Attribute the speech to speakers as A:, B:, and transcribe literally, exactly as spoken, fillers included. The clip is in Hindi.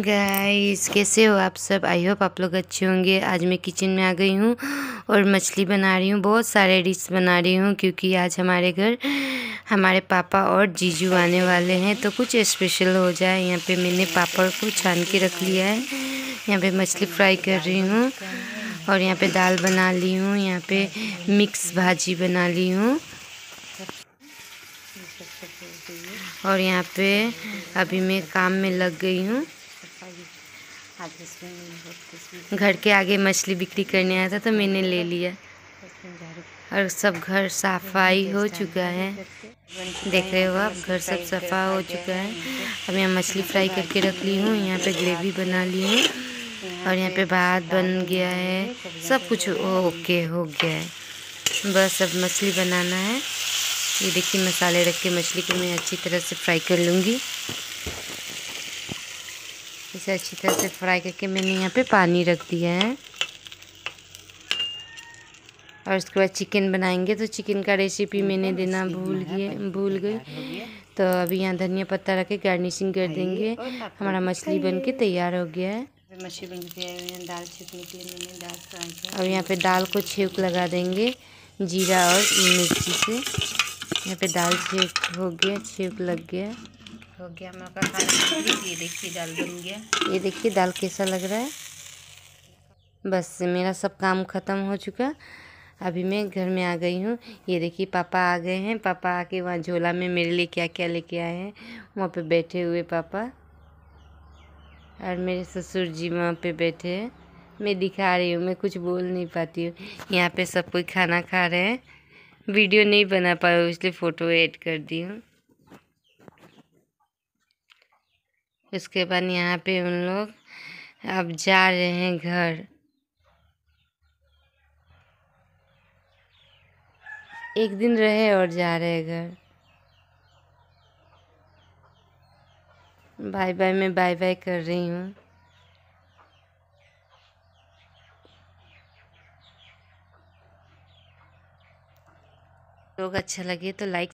A: गाइस, कैसे हो आप सब? आई होप आप लोग अच्छे होंगे। आज मैं किचन में आ गई हूँ और मछली बना रही हूँ। बहुत सारे डिश बना रही हूँ क्योंकि आज हमारे घर हमारे पापा और जीजू आने वाले हैं, तो कुछ स्पेशल हो जाए। यहाँ पे मैंने पापड़ को छान के रख लिया है। यहाँ पे मछली फ्राई कर रही हूँ और यहाँ पे दाल बना ली हूँ। यहाँ पे मिक्स भाजी बना ली हूँ और यहाँ पे अभी मैं काम में लग गई हूँ। घर के आगे मछली बिक्री करने आया था तो मैंने ले लिया और सब घर सफाई हो चुका है। देख रहे हो आप, घर सब सफा हो चुका है। अब यहाँ मछली फ्राई करके रख ली हूँ। यहाँ पे ग्रेवी बना ली हूँ और यहाँ पे भात बन गया है। सब कुछ ओके हो गया है, बस अब मछली बनाना है। ये देखिए, मसाले रख के मछली को मैं अच्छी तरह से फ्राई कर लूँगी। इसे अच्छी तरह से फ्राई करके मैंने यहाँ पे पानी रख दिया है और उसके बाद चिकन बनाएंगे। तो चिकन का रेसिपी मैंने देना भूल गई भूल गई तो अभी यहाँ धनिया पत्ता रख के गार्निशिंग कर देंगे। हमारा मछली बन के तैयार हो गया है। मछली बन के तैयार हुई है। दाल छींकने के लिए मैंने दाल फ्राई किया और यहाँ पे दाल को छेक लगा देंगे जीरा और मिर्ची से। यहाँ पे दाल छेक हो गया, छेक लग गया हो गया हम लोग का खाना। ये देखिए दाल बन गया। ये देखिए दाल कैसा लग रहा है। बस मेरा सब काम ख़त्म हो चुका। अभी मैं घर में आ गई हूँ। ये देखिए पापा आ गए हैं। पापा आके वहाँ झोला में मेरे लिए क्या क्या लेके आए हैं। वहाँ पे बैठे हुए पापा और मेरे ससुर जी वहाँ पे बैठे हैं। मैं दिखा रही हूँ, मैं कुछ बोल नहीं पाती हूँ। यहाँ पे सब कोई खाना खा रहे हैं। वीडियो नहीं बना पाए इसलिए फ़ोटो ऐड कर दी हूँ। उसके बाद यहाँ पे उन लोग अब जा रहे हैं घर। एक दिन रहे और जा रहे हैं घर। बाय बाय, मैं बाय बाय कर रही हूँ। लोग अच्छा लगे तो लाइक